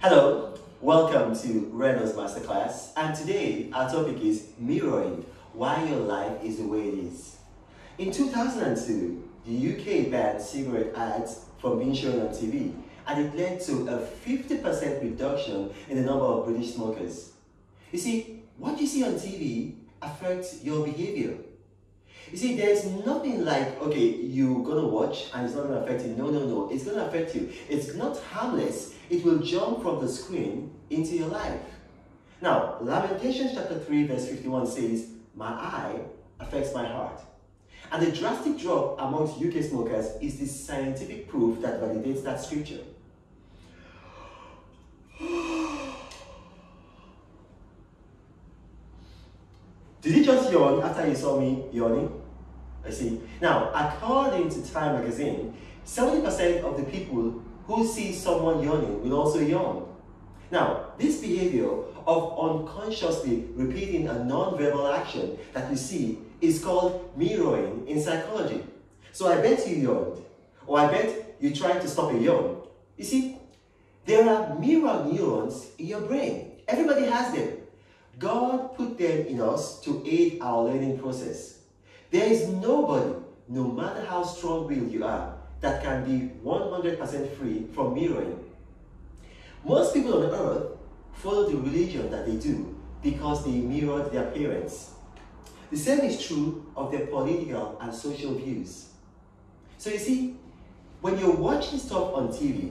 Hello, welcome to Reynolds Masterclass, and today our topic is mirroring, why your life is the way it is. In 2002, the UK banned cigarette ads from being shown on TV, and it led to a 50% reduction in the number of British smokers. You see, what you see on TV affects your behavior. You see, there's nothing like, okay, you're gonna watch and it's not gonna affect you. No, it's gonna affect you. It's not harmless. It will jump from the screen into your life. Now, Lamentations chapter 3 verse 51 says, "My eye affects my heart." And the drastic drop amongst UK smokers is the scientific proof that validates that scripture. Did you just yawn after you saw me yawning? I see. Now, according to Time magazine, 70% of the people who see someone yawning will also yawn. Now, this behavior of unconsciously repeating a non-verbal action that you see is called mirroring in psychology. So I bet you yawned, or I bet you tried to stop a yawn. You see, there are mirror neurons in your brain. Everybody has them. God put them in us to aid our learning process. There is nobody, no matter how strong-willed you are, that can be 100% free from mirroring. Most people on earth follow the religion that they do because they mirrored their parents. The same is true of their political and social views. So you see, when you're watching stuff on TV,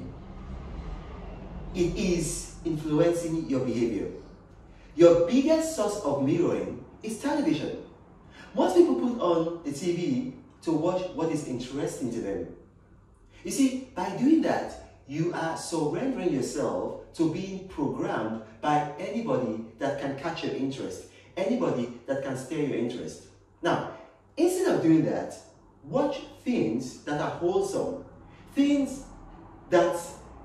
it is influencing your behavior. Your biggest source of mirroring is television. Most people put on the TV to watch what is interesting to them. You see, by doing that, you are surrendering yourself to being programmed by anybody that can catch your interest, anybody that can stir your interest. Now, instead of doing that, watch things that are wholesome, things that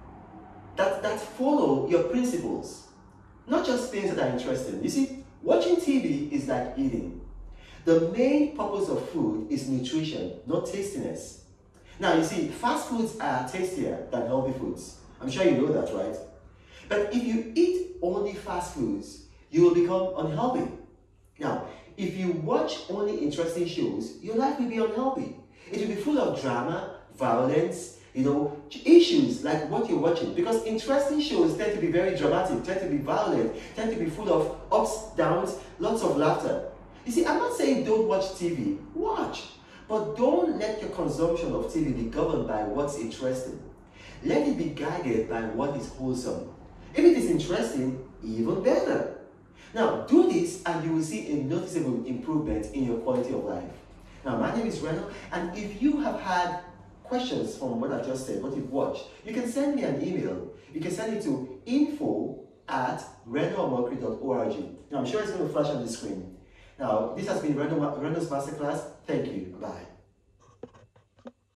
follow your principles. Not just things that are interesting. You see, watching TV is like eating. The main purpose of food is nutrition, not tastiness. Now, you see, fast foods are tastier than healthy foods. I'm sure you know that, right? But if you eat only fast foods, you will become unhealthy. Now, if you watch only interesting shows, your life will be unhealthy. It will be full of drama, violence, issues like what you're watching, because interesting shows tend to be very dramatic, tend to be violent, tend to be full of ups, downs, lots of laughter. You see, I'm not saying don't watch TV, watch, but don't let your consumption of TV be governed by what's interesting. Let it be guided by what is wholesome. If it is interesting, even better. Now, do this and you will see a noticeable improvement in your quality of life. Now, my name is Reno, and if you have had questions from what I've just said, what you've watched, you can send me an email. You can send it to info@renoamokri.org. Now, I'm sure it's going to flash on the screen. Now, this has been Reno's Masterclass. Thank you. Bye.